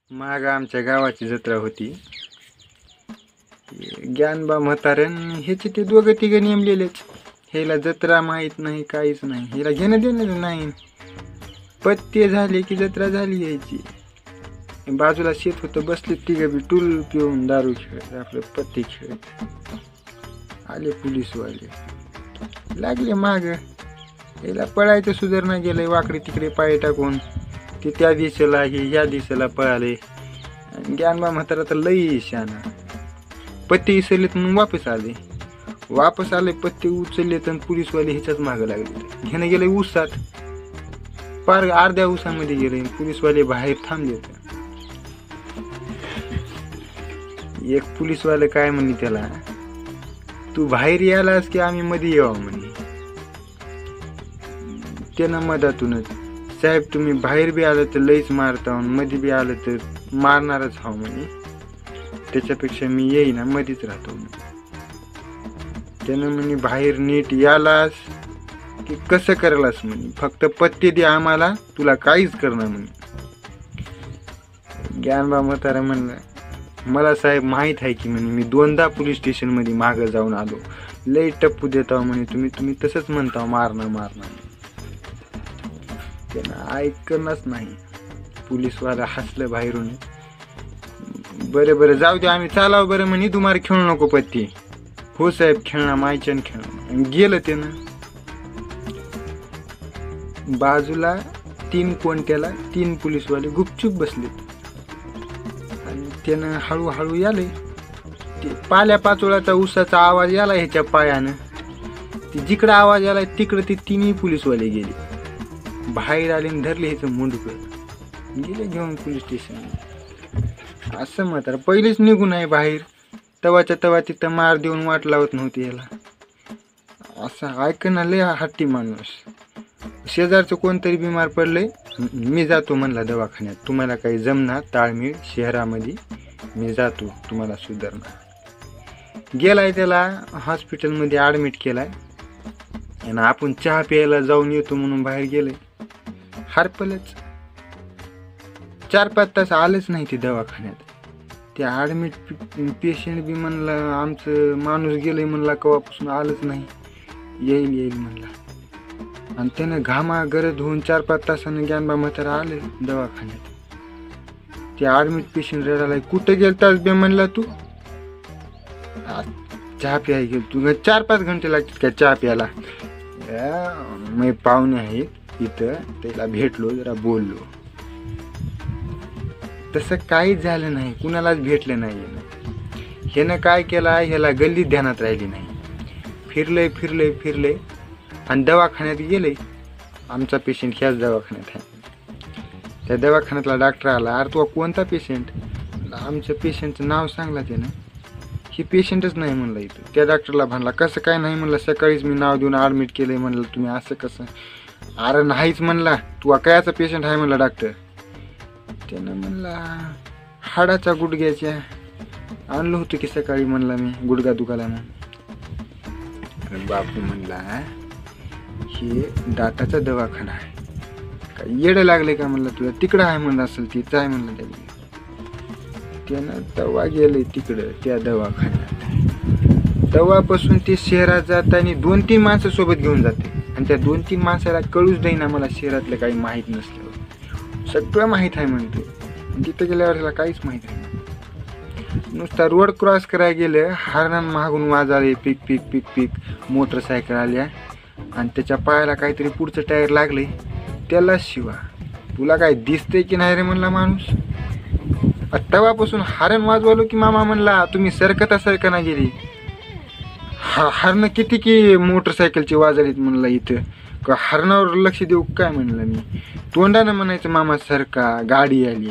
माग आमच्या गावाची जत्रा होती. ज्ञानबा म्हाताऱ्यान ह्याचे ते दोघं तिघं नेमलेलेच. ह्याला जत्रा माहीत नाही, काहीच नाही. ह्याला घेणं देणं नाही. पत्ते झाले की जत्रा झाली यायची. बाजूला शेत होतं, बसले तिघं बी टूल पिऊन दारू खेळत, आपलं पत्ते खेळत. आले पोलीसवाले, लागले माग. याला पळायचं सुधारणा गेलंय, वाकडे तिकडे पाय टाकून. ते त्या दिशेला हे ह्या दिशेला पळाले. ज्ञानबा म्हातारा तर लई शाना. पत्ते इसरलेत म्हणून वापस आले. पत्ते उचलले तर पोलीसवाले ह्याच्याच मागं लागले. घेणं गेले ऊसात, पार अर्ध्या ऊसामध्ये गेले. पोलीसवाले बाहेर थांबले. एक पोलीसवाले काय म्हणे त्याला, तू बाहेर यालास की आम्ही मध्ये यावं म्हणे. त्यानं मधातूनच, साहेब तुम्ही बाहेर बी आलं तर लईच मारता, मध्ये बी आलं तर मारणारच हाव म्हणे. त्याच्यापेक्षा मी येईना मध्येच राहतो म्हणे. त्यानं म्हणे बाहेर नीट यालास की कसं करायलास म्हणे, फक्त पत्ते दे आम्हाला, तुला काहीच करणार म्हणे. ज्ञानबा म्हातारा म्हणला, मला साहेब माहीत आहे की म्हणे, मी 2दा पोलीस स्टेशन मध्ये मागं जाऊन आलो. लई टप्पू देताव म्हणे तुम्ही तसंच म्हणताव मारणार. त्यानं ऐकणच नाही. पोलीसवाला हसलं बाहेरून. बरं जाऊ दे, आम्ही चालाव बरं म्हणे, तुम्हाला खेळू नको पत्ती. हो साहेब खेळणार, मायच्यान खेळणार. गेलं त्यानं. बाजूला 3 कोणत्याला 3 पोलीसवाले गुपचूप बसलेत. आणि त्यानं हळूहळू याले. ते पाल्या पाचोळ्याचा उसाचा आवाज याला ह्याच्या पायानं. ते जिकडं आवाज याला तिकडं ते 3ही पोलीसवाले गेले. बाहेर आले आणि धरले ह्याचं मुंडकं, गेले घेऊन पोलीस स्टेशन. असं म्हातारा पहिलेच निघून आहे बाहेर. तवाच्या तवा तिथं मार देऊन वाट लावत नव्हती याला. असं ऐकणं लय हट्टी माणूस. शेजारचं कोणतरी बिमार पडलंय, मी जातो म्हणला दवाखान्यात. तुम्हाला काही जमणार ताळमेळ शहरामध्ये, मी जातो, तुम्हाला सुधारणार. गेलाय, त्याला हॉस्पिटलमध्ये ॲडमिट केलाय. आणि आपण चहा प्यायला जाऊन येतो म्हणून बाहेर गेले. हरपलच. 4-5 तास आलेच नाही ते दवाखान्यात. ते ॲडमिट पेशंट बी म्हणलं आमचं माणूस गेलंय म्हणला, कवापासून आलंच नाही. येईल म्हणला. आणि त्यानं घामा गरज होऊन 4-5 तासानं ज्ञानबा म्हातारा आले दवाखान्यात. ते ॲडमिट पेशंट रडायला, कुठं गेलतास बे म्हणला तू. चहा प्यायला गेलो. तू 4-5 घंटे लागतात का चहा प्यायला. मी पाहुणे आहेत इथं, त्याला भेटलो, जरा बोललो. तसं काहीच झालं नाही, कुणालाच भेटलं नाही. ह्यानं काय केलं, ह्याला गल्लीत ध्यानात राहिली नाही. फिरलंय आणि दवाखान्यात गेले. आमचा पेशंट ह्याच दवाखान्यात आहे. त्या दवाखान्यातला डॉक्टर आला, अरे तू कोणता पेशंट. आमच्या पेशंटचं नाव सांगला त्यानं. हे पेशंटच नाही म्हणलं इथं. त्या डॉक्टरला म्हणला, कसं काय नाही म्हणलं, सकाळीच मी नाव देऊन ॲडमिट केलंय म्हणलं, तुम्ही असं कसं. अरे नाहीच म्हणला, तू कायचा पेशंट आहे म्हणला डॉक्टर. त्यानं म्हणला हाडाच्या गुडघ्याच्या आणलं होतं की सकाळी म्हणला मी, गुडघा दुखाला म्हणून. बापू म्हणला हे दाताचा दवाखाना आहे, काय येडं लागले का म्हणलं तुला, तिकडं आहे म्हणलं असेल तिथं आहे म्हणलं. त्यानं तवा गेले तिकडं त्या दवाखान्यात. तवापासून ते शहरात जाताना 2-3 माणसं सोबत घेऊन जाते. आणि त्या 2-3 माणसाला कळूच देईना मला शहरातलं काही माहीत नसलं. सगळं माहीत आहे म्हणते. तिथं गेल्यावर त्याला काहीच माहीत नाही. नुसता रोड क्रॉस करायला गेलं, हरण मागून वाजाले, पिक मोटरसायकल आल्या. आणि त्याच्या पायाला काहीतरी पुढचं टायर लागले. त्याला शिवा, तुला काय दिसतंय की नाही रे म्हणला माणूस. तवापासून हरण वाजवालो की मामा म्हणला, तुम्ही सरकता गेली. हरणं किती की मोटरसायकलची वाजलीत म्हणला इथं, का हरणावर लक्ष देऊ काय म्हणलं मी. तोंडानं म्हणायचं मामा सरका, गाडी आली.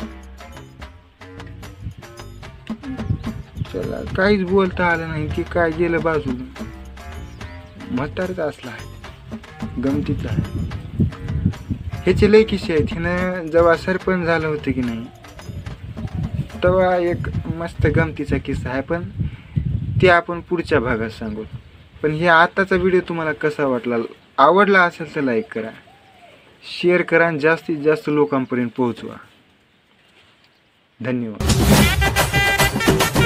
त्याला काहीच बोलता आलं नाही. की काय गेलं बाजूला. म्हातारच असला आहे, गमतीचा आहे. ह्याचे लय किस्से आहेत. हिनं जेव्हा सरपंच झालं होतं की नाही, तेव्हा एक मस्त गमतीचा किस्सा आहे, पण ते आपण पुढच्या भागात सांगू. पण हे आताचा व्हिडिओ तुम्हाला कसा वाटला, आवडला असेल तर लाईक करा, शेअर करा आणि जास्तीत जास्त लोकांपर्यंत पोहोचवा. धन्यवाद.